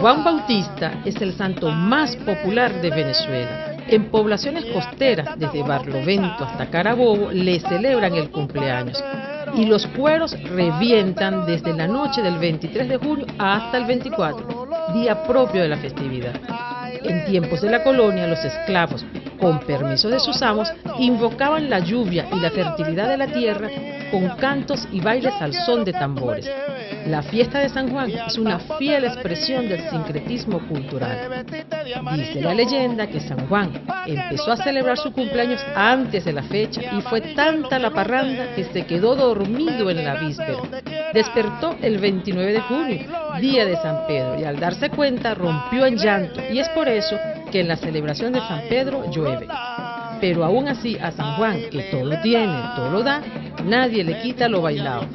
Juan Bautista es el santo más popular de Venezuela. En poblaciones costeras, desde Barlovento hasta Carabobo, le celebran el cumpleaños. Y los cueros revientan desde la noche del 23 de junio hasta el 24, día propio de la festividad. En tiempos de la colonia, los esclavos, con permiso de sus amos, invocaban la lluvia y la fertilidad de la tierra con cantos y bailes al son de tambores. La fiesta de San Juan es una fiel expresión del sincretismo cultural. Dice la leyenda que San Juan empezó a celebrar su cumpleaños antes de la fecha y fue tanta la parranda que se quedó dormido en la víspera. Despertó el 29 de junio, día de San Pedro, y al darse cuenta rompió en llanto, y es por eso que en la celebración de San Pedro llueve. Pero aún así a San Juan, que todo lo tiene, todo lo da, nadie le quita lo bailado.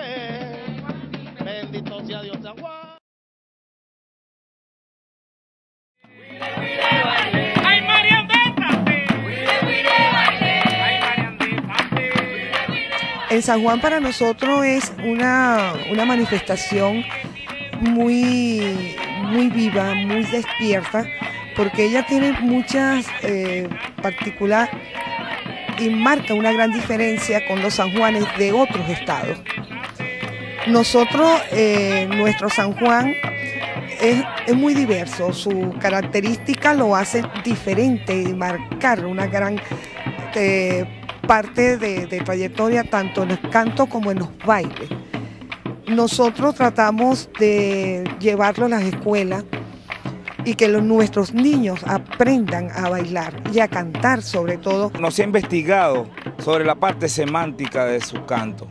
El San Juan para nosotros es una manifestación muy viva, muy despierta, porque ella tiene muchas particulares y marca una gran diferencia con los San Juanes de otros estados. Nosotros, nuestro San Juan es muy diverso, su característica lo hace diferente y marcar una gran parte de trayectoria tanto en los cantos como en los bailes. Nosotros tratamos de llevarlo a las escuelas y que nuestros niños aprendan a bailar y a cantar sobre todo. No se ha investigado sobre la parte semántica de su canto.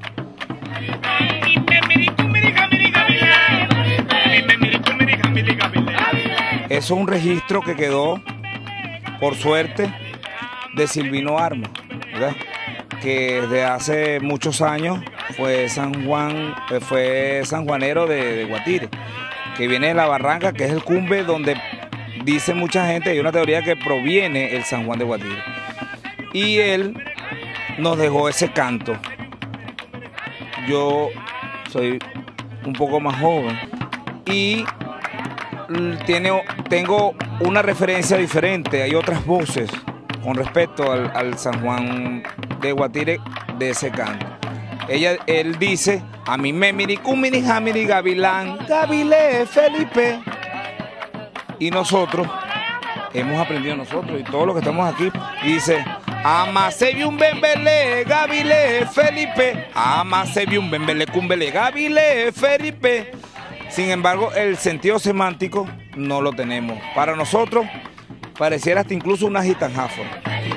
Eso es un registro que quedó, por suerte, de Silvino Arma, ¿verdad? Que desde hace muchos años fue sanjuanero de Guatire, que viene de la Barranca, que es el cumbe donde dice mucha gente, hay una teoría que proviene el San Juan de Guatire. Y él nos dejó ese canto. Yo soy un poco más joven y tengo una referencia diferente, hay otras voces con respecto al San Juan de Guatire de ese canto. Él dice, a mí me miricumini jamiri gavilán, gavilé Felipe. Y nosotros, hemos aprendido nosotros y todos los que estamos aquí, y dice, ama se vi un bembele, gavilé Felipe, ama se vi un bembele, cumbele, gavilé Felipe. Sin embargo, el sentido semántico no lo tenemos. Para nosotros, pareciera hasta incluso una gitanjáfora.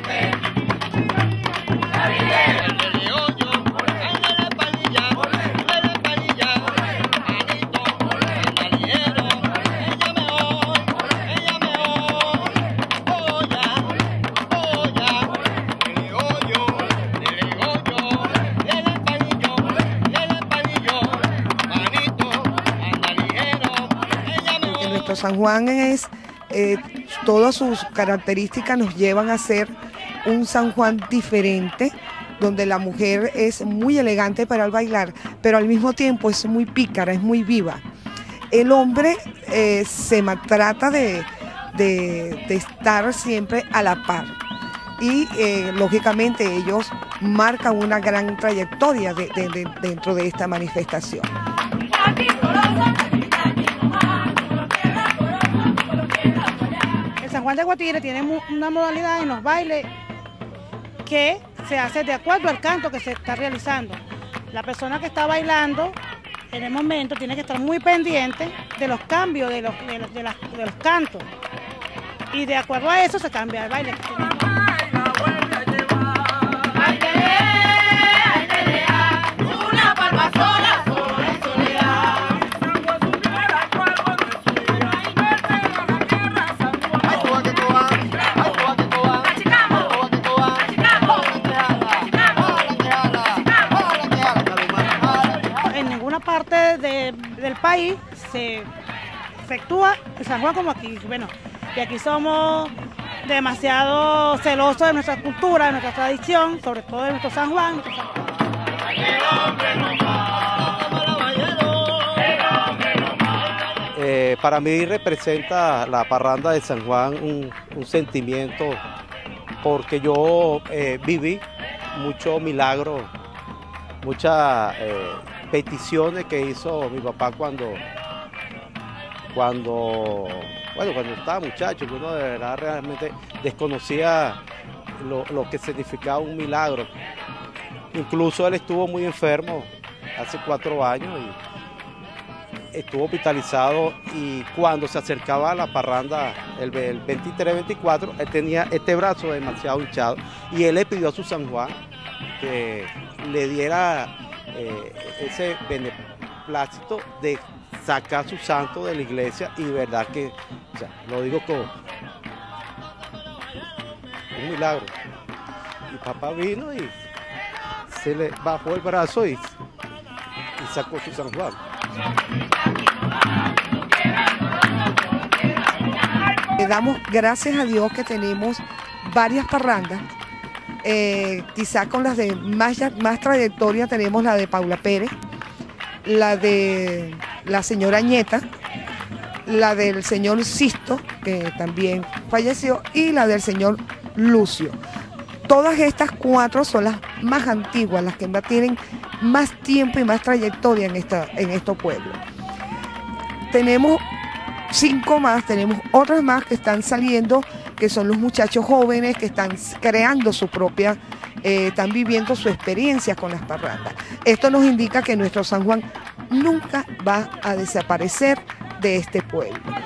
Nuestro San Juan es, todas sus características nos llevan a ser un San Juan diferente, donde la mujer es muy elegante para el bailar, pero al mismo tiempo es muy pícara, es muy viva. El hombre se trata de estar siempre a la par y lógicamente ellos marcan una gran trayectoria dentro de esta manifestación. San Juan de Guatire tiene una modalidad en los bailes que se hace de acuerdo al canto que se está realizando. La persona que está bailando en el momento tiene que estar muy pendiente de los cambios de los cantos y de acuerdo a eso se cambia el baile. Parte del país se efectúa el San Juan como aquí. Bueno, y aquí somos demasiado celosos de nuestra cultura, de nuestra tradición, sobre todo de nuestro San Juan. Para mí representa la parranda de San Juan un sentimiento, porque yo viví muchos milagros, muchas peticiones que hizo mi papá cuando estaba muchacho, que uno de verdad realmente desconocía lo que significaba un milagro. Incluso él estuvo muy enfermo hace 4 años y estuvo hospitalizado, y cuando se acercaba a la parranda el 23-24, él tenía este brazo demasiado hinchado y él le pidió a su San Juan que le diera ese beneplácito de sacar su santo de la iglesia, y verdad que, o sea, lo digo como un milagro. Y papá vino y se le bajó el brazo y sacó su San Juan. Le damos gracias a Dios que tenemos varias parrandas. Quizá con las de más trayectoria tenemos la de Paula Pérez, la de la señora Añeta, la del señor Sisto, que también falleció, y la del señor Lucio. Todas estas 4 son las más antiguas, las que tienen más tiempo y más trayectoria en estos pueblos. Tenemos 5 más, tenemos otras más que están saliendo, que son los muchachos jóvenes que están creando su propia, están viviendo su experiencia con las parrandas. Esto nos indica que nuestro San Juan nunca va a desaparecer de este pueblo.